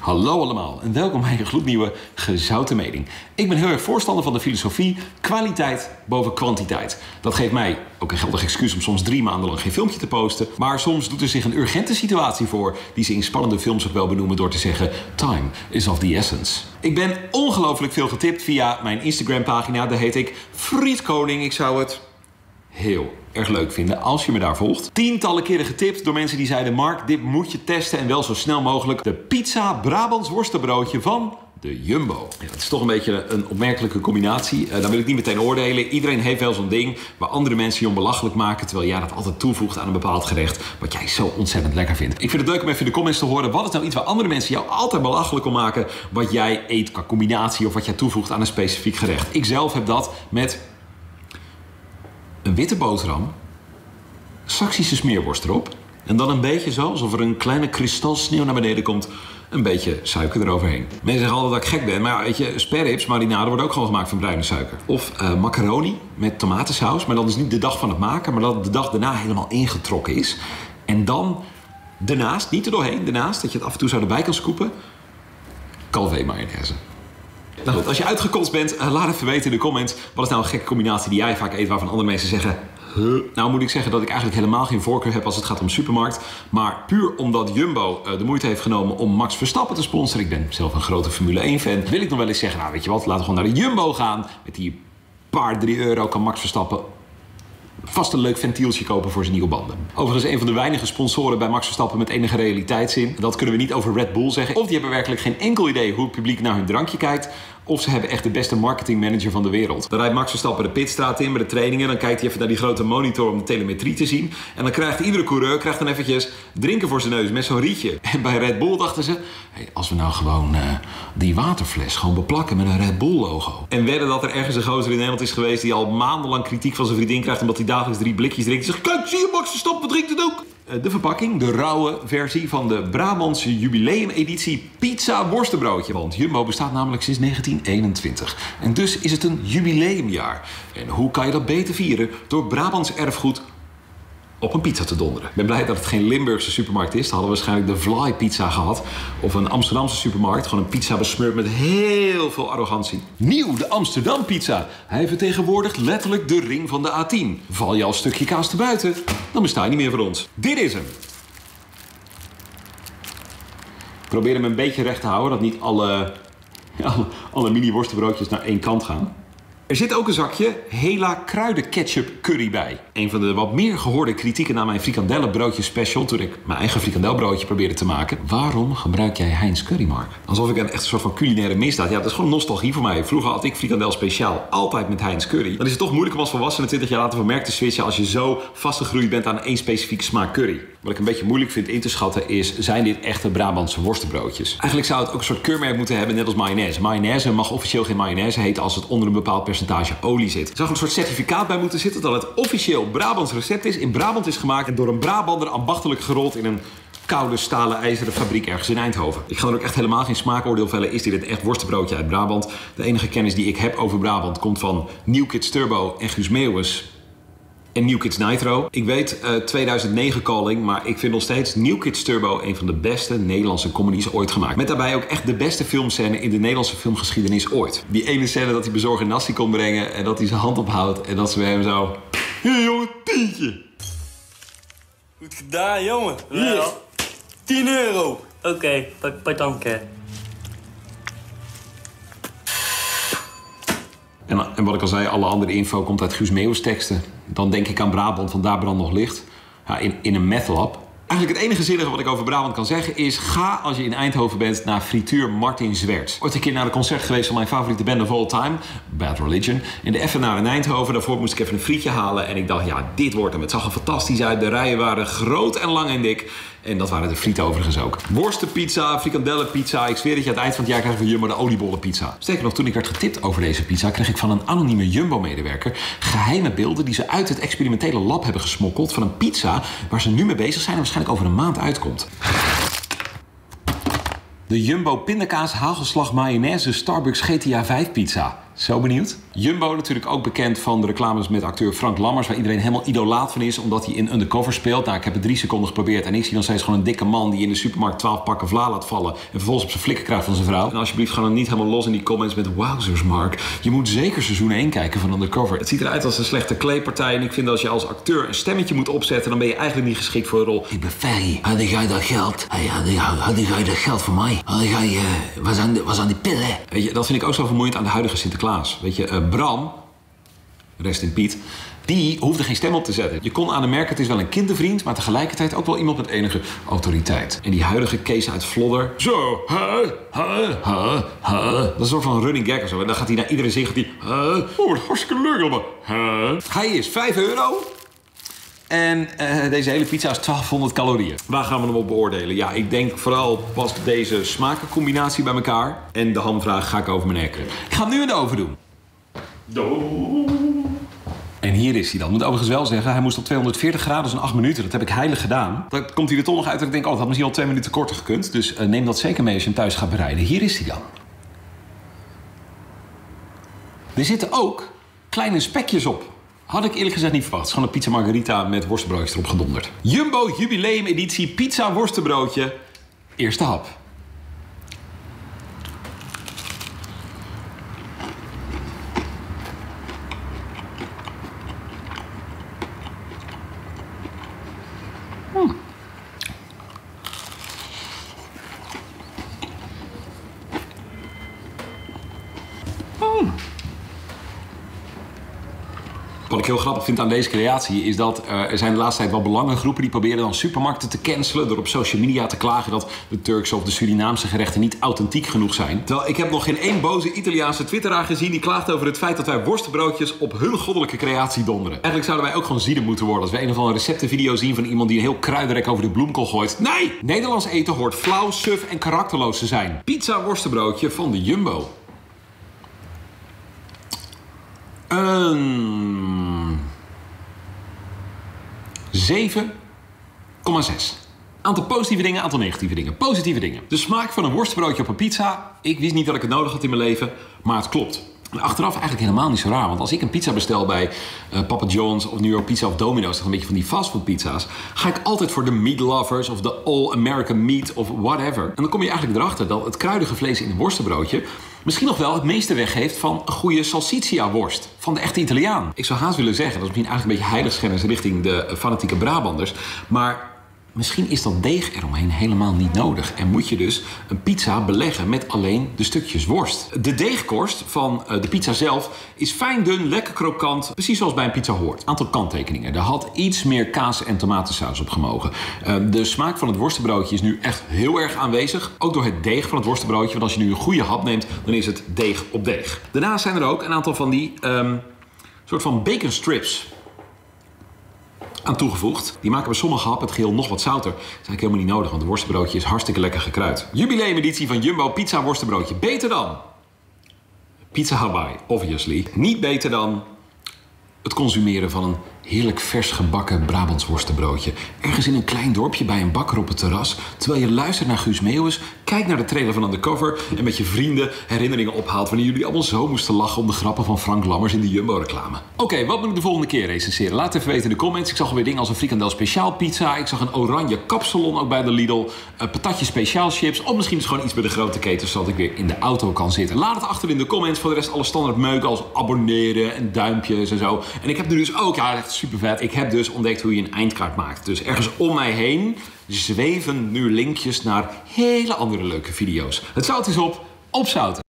Hallo allemaal en welkom bij een gloednieuwe Gezouten Mening. Ik ben heel erg voorstander van de filosofie kwaliteit boven kwantiteit. Dat geeft mij ook een geldig excuus om soms 3 maanden lang geen filmpje te posten. Maar soms doet er zich een urgente situatie voor die ze in spannende films ook wel benoemen door te zeggen time is of the essence. Ik ben ongelooflijk veel getipt via mijn Instagram pagina. Daar heet ik Friet Koning. Ik zou het heel erg leuk vinden als je me daar volgt. Tientallen keren getipt door mensen die zeiden: Mark, dit moet je testen en wel zo snel mogelijk. De pizza Brabants worstenbroodje van de Jumbo. Ja, het is toch een beetje een opmerkelijke combinatie. Daar wil ik niet meteen oordelen. Iedereen heeft wel zo'n ding waar andere mensen je om belachelijk maken, terwijl jij dat altijd toevoegt aan een bepaald gerecht wat jij zo ontzettend lekker vindt. Ik vind het leuk om even in de comments te horen: wat is nou iets waar andere mensen jou altijd belachelijk om maken, wat jij eet qua combinatie of wat jij toevoegt aan een specifiek gerecht. Ik zelf heb dat met een witte boterham, Saksische smeerworst erop en dan een beetje zo, alsof er een kleine kristal sneeuw naar beneden komt, een beetje suiker eroverheen. Mensen zeggen altijd dat ik gek ben, maar ja, weet je, sperrips, marinade wordt ook gewoon gemaakt van bruine suiker. Of macaroni met tomatensaus, maar dan is niet de dag van het maken, maar dat de dag daarna helemaal ingetrokken is. En dan daarnaast, niet er doorheen, daarnaast, dat je het af en toe zo erbij kan scoopen, Calvé mayonaise. Nou goed, als je uitgekotst bent, laat even weten in de comments. Wat is nou een gekke combinatie die jij vaak eet waarvan andere mensen zeggen: Nou moet ik zeggen dat ik eigenlijk helemaal geen voorkeur heb als het gaat om supermarkt. Maar puur omdat Jumbo de moeite heeft genomen om Max Verstappen te sponsoren. Ik ben zelf een grote Formule 1 fan. Wil ik nog wel eens zeggen: nou weet je wat, laten we gewoon naar de Jumbo gaan. Met die paar 3 euro kan Max Verstappen vast een leuk ventieltje kopen voor zijn nieuwe banden. Overigens een van de weinige sponsoren bij Max Verstappen met enige realiteitszin. Dat kunnen we niet over Red Bull zeggen. Of die hebben werkelijk geen enkel idee hoe het publiek naar hun drankje kijkt. Of ze hebben echt de beste marketingmanager van de wereld. Dan rijdt Max Verstappen de pitstraat in bij de trainingen. Dan kijkt hij even naar die grote monitor om de telemetrie te zien. En dan krijgt iedere coureur dan eventjes drinken voor zijn neus met zo'n rietje. En bij Red Bull dachten ze: hey, als we nou gewoon die waterfles gewoon beplakken met een Red Bull logo. En wedden dat er ergens een gozer in Nederland is geweest die al maandenlang kritiek van zijn vriendin krijgt omdat hij dagelijks 3 blikjes drinkt. Hij zegt: kijk, zie je, Max Verstappen drinkt het ook. De verpakking, de rauwe versie van de Brabantse jubileumeditie pizza worstenbroodje. Want Jumbo bestaat namelijk sinds 1921. En dus is het een jubileumjaar. En hoe kan je dat beter vieren? Door Brabants erfgoed op een pizza te donderen. Ik ben blij dat het geen Limburgse supermarkt is. Dan hadden we waarschijnlijk de Vlaai pizza gehad. Of een Amsterdamse supermarkt. Gewoon een pizza besmeurd met heel veel arrogantie. Nieuw, de Amsterdam pizza. Hij vertegenwoordigt letterlijk de ring van de A10. Val je al een stukje kaas te buiten, dan besta je niet meer voor ons. Dit is hem. Ik probeer hem een beetje recht te houden, dat niet alle mini worstenbroodjes naar één kant gaan. Er zit ook een zakje Hela kruidenketchup curry bij. Een van de wat meer gehoorde kritieken na mijn frikandellenbroodje special, toen ik mijn eigen frikandelbroodje probeerde te maken. Waarom gebruik jij Heinz curry, Mark? Alsof ik echt een soort van culinaire misdaad. Ja, dat is gewoon nostalgie voor mij. Vroeger had ik frikandel speciaal altijd met Heinz curry. Dan is het toch moeilijk om als volwassene 20 jaar later van merk te switchen als je zo vastgegroeid bent aan één specifieke smaak curry. Wat ik een beetje moeilijk vind in te schatten is: zijn dit echte Brabantse worstenbroodjes? Eigenlijk zou het ook een soort keurmerk moeten hebben, net als mayonaise. Mayonaise mag officieel geen mayonaise heten als het onder een bepaald percentage olie zit. Er zou een soort certificaat bij moeten zitten dat het officieel Brabants recept is, in Brabant is gemaakt en door een Brabander ambachtelijk gerold in een koude stalen ijzeren fabriek ergens in Eindhoven. Ik ga er ook echt helemaal geen smaakoordeel vellen. Is dit een echt worstenbroodje uit Brabant? De enige kennis die ik heb over Brabant komt van New Kids Turbo en Guus Meeuwis en New Kids Nitro. Ik weet 2009 calling, maar ik vind nog steeds New Kids Turbo een van de beste Nederlandse comedies ooit gemaakt. Met daarbij ook echt de beste filmscène in de Nederlandse filmgeschiedenis ooit. Die ene scène dat hij bezorger nasi kon brengen en dat hij zijn hand ophoudt en dat ze bij hem zo: hier jongen, tientje. Goed gedaan, jongen. Hier, 10 euro. Oké, bedankt. En wat ik al zei, alle andere info komt uit Guus Meeuwis teksten. Dan denk ik aan Brabant, want daar brandt nog licht. Ja, in een meth lab. Eigenlijk het enige zinnige wat ik over Brabant kan zeggen is: ga als je in Eindhoven bent naar frituur Martin Zwerts. Ooit een keer naar een concert geweest van mijn favoriete band of all time, Bad Religion. In de Effenaar in Eindhoven. Daarvoor moest ik even een frietje halen. En ik dacht, ja, dit wordt hem. Het zag er fantastisch uit. De rijen waren groot en lang en dik. En dat waren de frieten overigens ook. Worstenpizza, frikandellenpizza. Ik zweer dat je aan het eind van het jaar krijgt van Jumbo de oliebollenpizza. Sterker nog, toen ik werd getipt over deze pizza, kreeg ik van een anonieme Jumbo-medewerker geheime beelden die ze uit het experimentele lab hebben gesmokkeld van een pizza waar ze nu mee bezig zijn en waarschijnlijk over een maand uitkomt. De Jumbo pindakaas hagelslag mayonaise Starbucks GTA 5 pizza. Zo benieuwd. Jumbo natuurlijk ook bekend van de reclames met acteur Frank Lammers, waar iedereen helemaal idolaat van is, omdat hij in Undercover speelt. Nou, ik heb het 3 seconden geprobeerd en ik zie nog steeds gewoon een dikke man die in de supermarkt 12 pakken vla laat vallen en vervolgens op zijn flikken krijgt van zijn vrouw. En alsjeblieft, ga dan niet helemaal los in die comments met wowzers, Mark. Je moet zeker seizoen 1 kijken van Undercover. Het ziet eruit als een slechte kleedpartij en ik vind dat als je als acteur een stemmetje moet opzetten, dan ben je eigenlijk niet geschikt voor een rol. Ik ben Ferry. Had jij dat geld? Had jij dat geld voor mij? Had jij, was aan die pillen? Weet je, dat vind ik ook zo vermoeiend aan de huidige Sinterklaas. Weet je, Bram, rest in Piet, die hoefde geen stem op te zetten. Je kon aan hem merken, het is wel een kindervriend, maar tegelijkertijd ook wel iemand met enige autoriteit. En die huidige Kees uit Vlodder, zo, dat is een soort van running gag of zo. En dan gaat hij naar iedereen zeggen, wat hartstikke leuk allemaal. Hij is €5. En deze hele pizza is 1200 calorieën. Waar gaan we hem op beoordelen? Ja, ik denk vooral past deze smakencombinatie bij elkaar. En de hamvraag ga ik over mijn nek. Ik ga hem nu in de oven doen. En hier is hij dan. Ik moet overigens wel zeggen, hij moest op 240 graden, dus 8 minuten. Dat heb ik heilig gedaan. Dan komt hij er toch nog uit dat ik denk, oh, dat had misschien al 2 minuten korter gekund. Dus neem dat zeker mee als je hem thuis gaat bereiden. Hier is hij dan. Er zitten ook kleine spekjes op. Had ik eerlijk gezegd niet verwacht. Het is gewoon een pizza margarita met worstenbroodjes erop gedonderd. Jumbo jubileum editie pizza worstenbroodje. Eerste hap. Wat ik heel grappig vind aan deze creatie is dat er zijn de laatste tijd wel belangengroepen die proberen dan supermarkten te cancelen door op social media te klagen dat de Turkse of de Surinaamse gerechten niet authentiek genoeg zijn. Terwijl ik heb nog geen één boze Italiaanse twitteraar gezien die klaagt over het feit dat wij worstenbroodjes op hun goddelijke creatie donderen. Eigenlijk zouden wij ook gewoon zieden moeten worden als we een of andere receptenvideo zien van iemand die een heel kruidenrek over de bloemkool gooit. Nee! Nederlands eten hoort flauw, suf en karakterloos te zijn. Pizza worstenbroodje van de Jumbo. 7,6. Aantal positieve dingen, aantal negatieve dingen. Positieve dingen. De smaak van een worstenbroodje op een pizza. Ik wist niet dat ik het nodig had in mijn leven, maar het klopt. En achteraf eigenlijk helemaal niet zo raar. Want als ik een pizza bestel bij Papa John's of New York Pizza of Domino's, dat een beetje van die fastfood pizza's, ga ik altijd voor de meat lovers of de all American meat of whatever. En dan kom je eigenlijk erachter dat het kruidige vlees in een worstenbroodje misschien nog wel het meeste weggeeft van een goede salsiccia worst. Van de echte Italiaan. Ik zou haast willen zeggen, dat is misschien eigenlijk een beetje heiligschennis richting de fanatieke Brabanders. Maar misschien is dat deeg eromheen helemaal niet nodig. En moet je dus een pizza beleggen met alleen de stukjes worst. De deegkorst van de pizza zelf is fijn dun, lekker krokant. Precies zoals bij een pizza hoort. Aantal kanttekeningen. Er had iets meer kaas en tomatensaus op gemogen. De smaak van het worstenbroodje is nu echt heel erg aanwezig. Ook door het deeg van het worstenbroodje. Want als je nu een goede hap neemt, dan is het deeg op deeg. Daarnaast zijn er ook een aantal van die soort van bacon strips aan toegevoegd. Die maken bij sommige happen het geheel nog wat zouter. Dat is eigenlijk helemaal niet nodig, want het worstenbroodje is hartstikke lekker gekruid. Jubileumeditie van Jumbo pizza worstenbroodje. Beter dan Pizza Hawaii, obviously. Niet beter dan het consumeren van een heerlijk vers gebakken Brabants worstenbroodje. Ergens in een klein dorpje bij een bakker op het terras. Terwijl je luistert naar Guus Meeuwis, kijkt naar de trailer van Undercover en met je vrienden herinneringen ophaalt wanneer jullie allemaal zo moesten lachen om de grappen van Frank Lammers in de Jumbo-reclame. Oké, wat moet ik de volgende keer recenseren? Laat het even weten in de comments. Ik zag alweer dingen als een frikandel speciaal pizza. Ik zag een oranje kapsalon ook bij de Lidl. Patatje speciaal chips. Of misschien is gewoon iets bij de grote ketens zodat ik weer in de auto kan zitten. Laat het achter in de comments. Voor de rest alle standaard meuken als abonneren en duimpjes en zo. En ik heb nu dus ook, ja, echt super vet. Ik heb dus ontdekt hoe je een eindkaart maakt. Dus ergens om mij heen zweven nu linkjes naar hele andere leuke video's. Het zout is op zout.